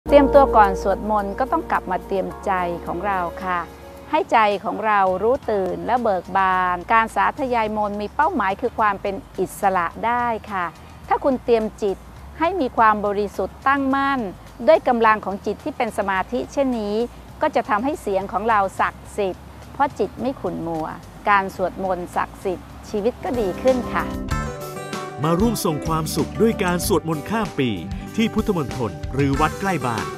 เตรียมตัวก่อนสวดมนต์ก็ต้องกลับมาเตรียมใจของเราค่ะให้ใจของเรารู้ตื่นและเบิกบานการสาธยายมนต์มีเป้าหมายคือความเป็นอิสระได้ค่ะถ้าคุณเตรียมจิตให้มีความบริสุทธิ์ตั้งมั่นด้วยกำลังของจิตที่เป็นสมาธิเช่นนี้ก็จะทำให้เสียงของเราศักดิ์สิทธิ์เพราะจิตไม่ขุ่นมัวการสวดมนต์ศักดิ์สิทธิ์ชีวิตก็ดีขึ้นค่ะมาร่วมส่งความสุขด้วยการสวดมนต์ข้ามปีที่พุทธมณฑลหรือวัดใกล้บ้าน